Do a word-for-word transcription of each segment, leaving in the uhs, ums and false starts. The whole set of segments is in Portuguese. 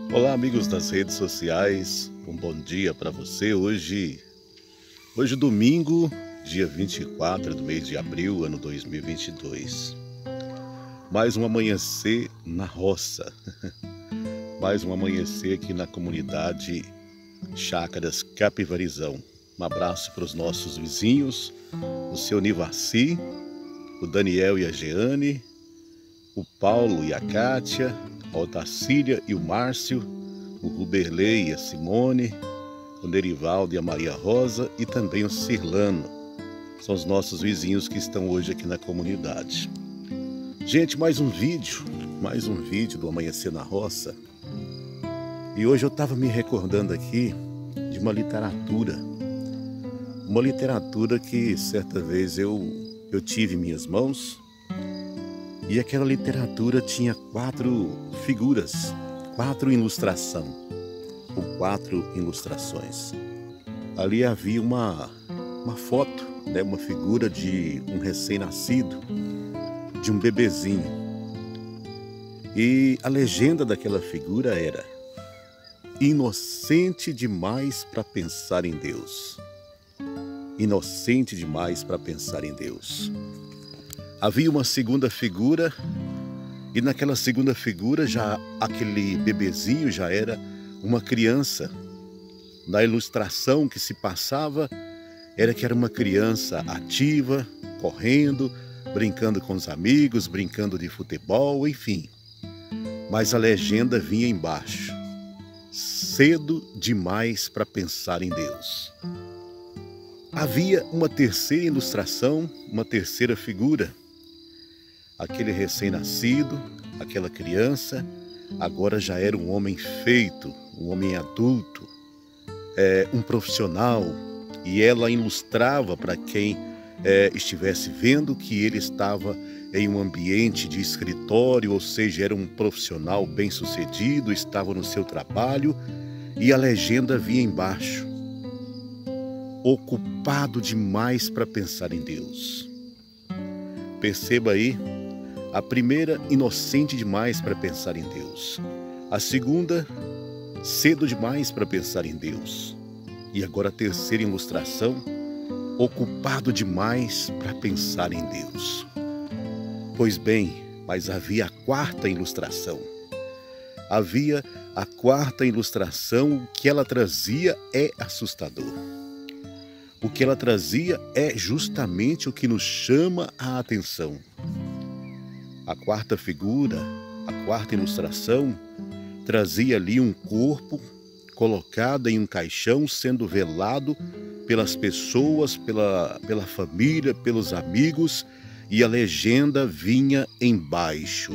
Olá, amigos das redes sociais, um bom dia para você. Hoje, hoje domingo, dia vinte e quatro do mês de abril, ano dois mil e vinte e dois. Mais um amanhecer na roça, mais um amanhecer aqui na comunidade Chácaras Capivarizão. Um abraço para os nossos vizinhos, o seu Nivaci, o Daniel e a Jeane, o Paulo e a Kátia, a Otacília e o Márcio, o Ruberley e a Simone, o Nerivaldo e a Maria Rosa e também o Cirlano. São os nossos vizinhos que estão hoje aqui na comunidade. Gente, mais um vídeo, mais um vídeo do Amanhecer na Roça. E hoje eu estava me recordando aqui de uma literatura, uma literatura que certa vez eu, eu tive em minhas mãos. E aquela literatura tinha quatro figuras, quatro ilustrações, ou quatro ilustrações. Ali havia uma, uma foto, né, uma figura de um recém-nascido, de um bebezinho. E a legenda daquela figura era: inocente demais para pensar em Deus. Inocente demais para pensar em Deus. Havia uma segunda figura, e naquela segunda figura já aquele bebezinho já era uma criança. Na ilustração que se passava era que era uma criança ativa, correndo, brincando com os amigos, brincando de futebol, enfim. Mas a legenda vinha embaixo: cedo demais para pensar em Deus. Havia uma terceira ilustração, uma terceira figura. Aquele recém-nascido, aquela criança, agora já era um homem feito, um homem adulto, é, um profissional, e ela ilustrava para quem é, estivesse vendo que ele estava em um ambiente de escritório, ou seja, era um profissional bem-sucedido, estava no seu trabalho, e a legenda vinha embaixo: ocupado demais para pensar em Deus. Perceba aí. A primeira, inocente demais para pensar em Deus. A segunda, cedo demais para pensar em Deus. E agora a terceira ilustração, ocupado demais para pensar em Deus. Pois bem, mas havia a quarta ilustração. Havia a quarta ilustração, o que ela trazia é assustador. O que ela trazia é justamente o que nos chama a atenção. A quarta figura, a quarta ilustração, trazia ali um corpo colocado em um caixão, sendo velado pelas pessoas, pela, pela família, pelos amigos, e a legenda vinha embaixo: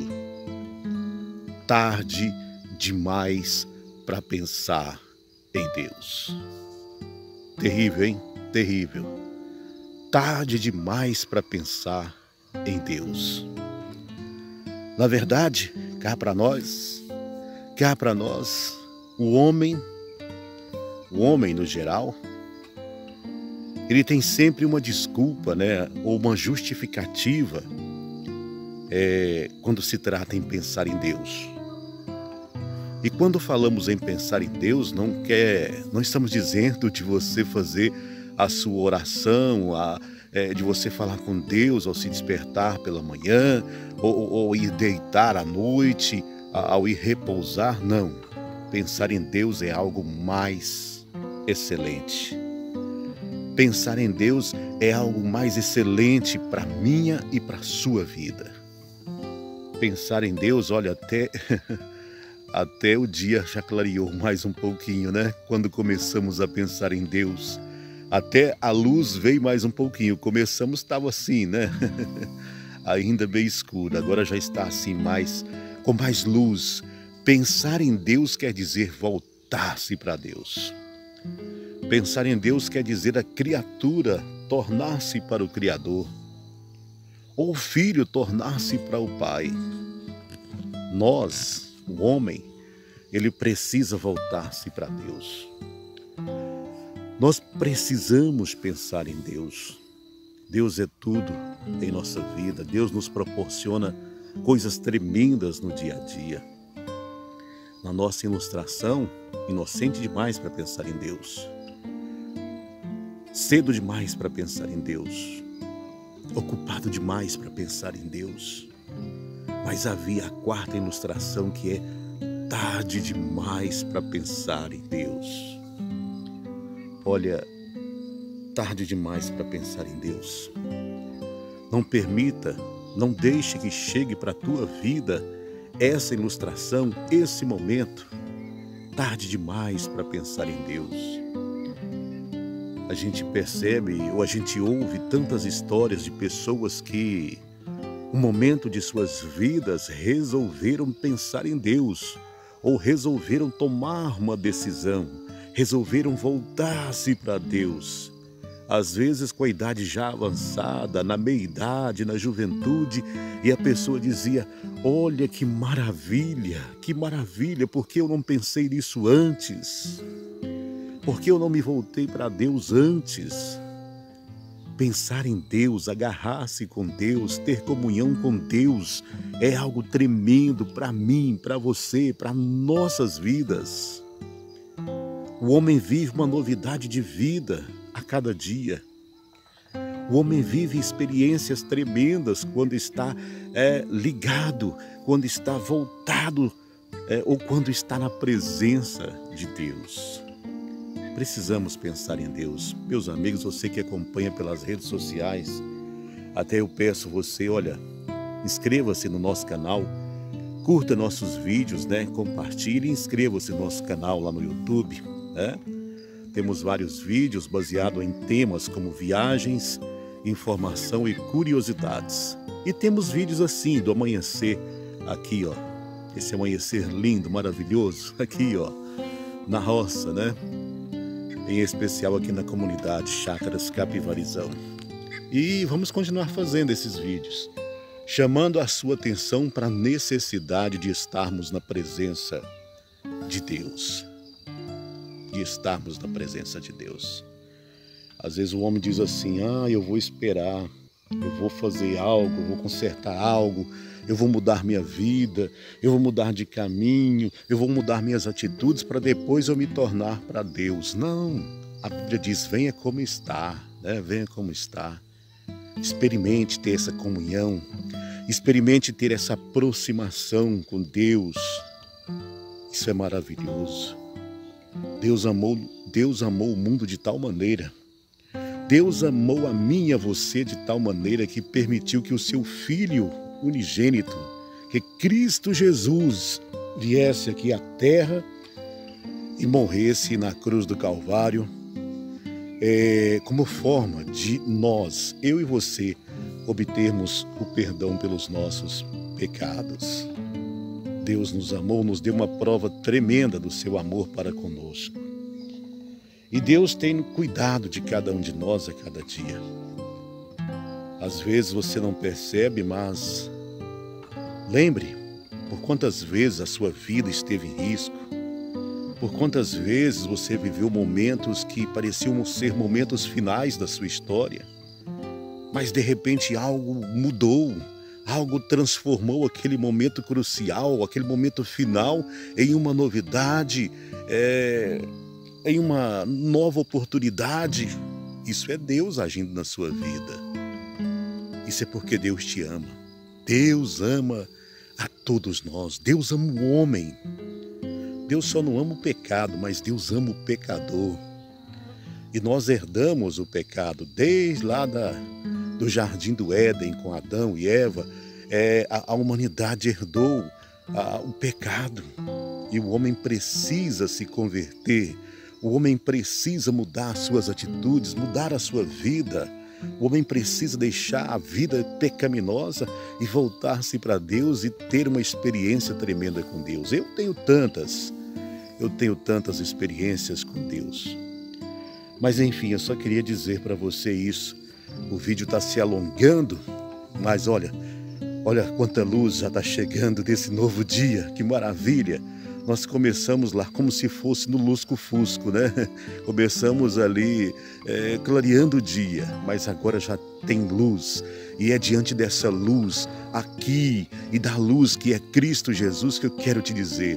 tarde demais para pensar em Deus. Terrível, hein? Terrível. Tarde demais para pensar em Deus. Na verdade, cá para nós, cá para nós, o homem, o homem no geral, ele tem sempre uma desculpa, né, ou uma justificativa é, quando se trata em pensar em Deus. E quando falamos em pensar em Deus, não quer, não estamos dizendo de você fazer a sua oração, a É, de você falar com Deus ao se despertar pela manhã, ou, ou ir deitar à noite, ao ir repousar. Não. Pensar em Deus é algo mais excelente. Pensar em Deus é algo mais excelente para a minha e para a sua vida. Pensar em Deus, olha, até, até o dia já clareou mais um pouquinho, né? Quando começamos a pensar em Deus. Até a luz veio mais um pouquinho. Começamos, estava assim, né? Ainda bem escuro. Agora já está assim, mais, com mais luz. Pensar em Deus quer dizer voltar-se para Deus. Pensar em Deus quer dizer a criatura tornar-se para o Criador. Ou o filho tornar-se para o Pai. Nós, o homem, ele precisa voltar-se para Deus. Nós precisamos pensar em Deus. Deus é tudo em nossa vida. Deus nos proporciona coisas tremendas no dia a dia. na nossa ilustração, inocente demais para pensar em Deus, cedo demais para pensar em Deus, ocupado demais para pensar em Deus. Mas havia a quarta ilustração, que é tarde demais para pensar em Deus. Olha, tarde demais para pensar em Deus. Não permita, não deixe que chegue para a tua vida essa ilustração, esse momento. Tarde demais para pensar em Deus. A gente percebe ou a gente ouve tantas histórias de pessoas que, no momento de suas vidas, resolveram pensar em Deus, ou resolveram tomar uma decisão, resolveram voltar-se para Deus. Às vezes com a idade já avançada, na meia-idade, na juventude, e a pessoa dizia: olha que maravilha, que maravilha, porque eu não pensei nisso antes? Porque eu não me voltei para Deus antes? Pensar em Deus, agarrar-se com Deus, ter comunhão com Deus é algo tremendo para mim, para você, para nossas vidas. O homem vive uma novidade de vida a cada dia. O homem vive experiências tremendas quando está é, ligado, quando está voltado é, ou quando está na presença de Deus. Precisamos pensar em Deus. Meus amigos, você que acompanha pelas redes sociais, até eu peço você, olha, inscreva-se no nosso canal, curta nossos vídeos, né? Compartilhe e inscreva-se no nosso canal lá no YouTube, né? Temos vários vídeos baseados em temas como viagens, informação e curiosidades. E temos vídeos assim do amanhecer, aqui ó, esse amanhecer lindo, maravilhoso, aqui ó, na roça, né? Em especial aqui na comunidade Chácaras Capivarizão. E vamos continuar fazendo esses vídeos, chamando a sua atenção para a necessidade de estarmos na presença de Deus. De estarmos na presença de Deus. Às vezes o homem diz assim: ah, eu vou esperar, eu vou fazer algo, eu vou consertar algo, eu vou mudar minha vida, eu vou mudar de caminho, eu vou mudar minhas atitudes para depois eu me tornar para Deus. Não, a Bíblia diz: venha como está, né? Venha como está. Experimente ter essa comunhão, experimente ter essa aproximação com Deus. Isso é maravilhoso. Deus amou, Deus amou o mundo de tal maneira, Deus amou a mim e a você de tal maneira que permitiu que o seu Filho unigênito, que Cristo Jesus, viesse aqui à terra e morresse na cruz do Calvário, é, como forma de nós, eu e você, obtermos o perdão pelos nossos pecados. Deus nos amou, nos deu uma prova tremenda do seu amor para conosco. E Deus tem cuidado de cada um de nós a cada dia. Às vezes você não percebe, mas lembre por quantas vezes a sua vida esteve em risco, por quantas vezes você viveu momentos que pareciam ser momentos finais da sua história, mas de repente algo mudou. Algo transformou aquele momento crucial, aquele momento final, em uma novidade, é, em uma nova oportunidade. Isso é Deus agindo na sua vida. Isso é porque Deus te ama. Deus ama a todos nós. Deus ama o homem. Deus só não ama o pecado, mas Deus ama o pecador. E nós herdamos o pecado desde lá da... do Jardim do Éden, com Adão e Eva. É, a, a humanidade herdou a, o pecado e o homem precisa se converter, o homem precisa mudar as suas atitudes, mudar a sua vida. O homem precisa deixar a vida pecaminosa e voltar-se para Deus e ter uma experiência tremenda com Deus. Eu tenho tantas, eu tenho tantas experiências com Deus. Mas enfim, eu só queria dizer para você isso. O vídeo está se alongando, mas olha, olha quanta luz já está chegando desse novo dia, que maravilha! Nós começamos lá como se fosse no lusco-fusco, né? Começamos ali é, clareando o dia, mas agora já tem luz. E é diante dessa luz aqui e da luz que é Cristo Jesus que eu quero te dizer: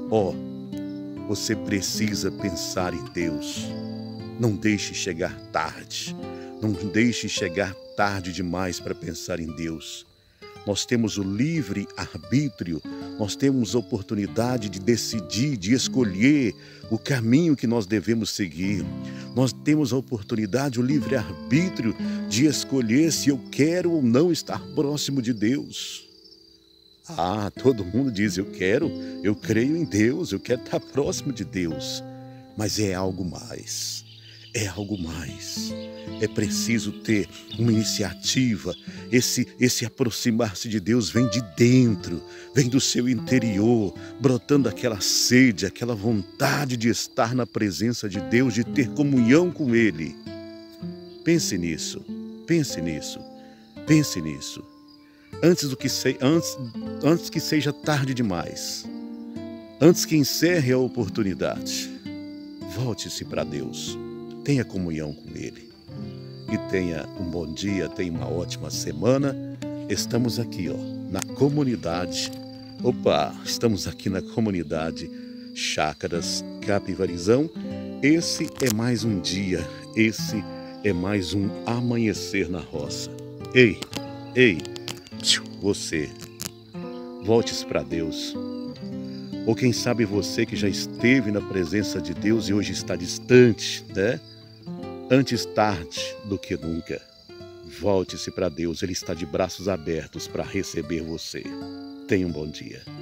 Ó, você precisa pensar em Deus. Não deixe chegar tarde. Não deixe chegar tarde demais para pensar em Deus. Nós temos o livre arbítrio, nós temos a oportunidade de decidir, de escolher o caminho que nós devemos seguir. Nós temos a oportunidade, o livre arbítrio de escolher se eu quero ou não estar próximo de Deus. Ah, todo mundo diz, eu quero, eu creio em Deus, eu quero estar próximo de Deus. Mas é algo mais, é algo mais. É preciso ter uma iniciativa. Esse, esse aproximar-se de Deus vem de dentro, vem do seu interior, brotando aquela sede, aquela vontade de estar na presença de Deus, de ter comunhão com Ele. Pense nisso, pense nisso, pense nisso. Antes, do que se, antes, antes que seja tarde demais, antes que encerre a oportunidade, volte-se para Deus, tenha comunhão com Ele. E tenha um bom dia, tenha uma ótima semana. Estamos aqui, ó, na comunidade. Opa, estamos aqui na comunidade Chácaras Capivarizão. Esse é mais um dia, esse é mais um amanhecer na roça. Ei, ei, você, volte-se para Deus. Ou quem sabe você que já esteve na presença de Deus e hoje está distante, né? Antes tarde do que nunca, volte-se para Deus, Ele está de braços abertos para receber você. Tenha um bom dia.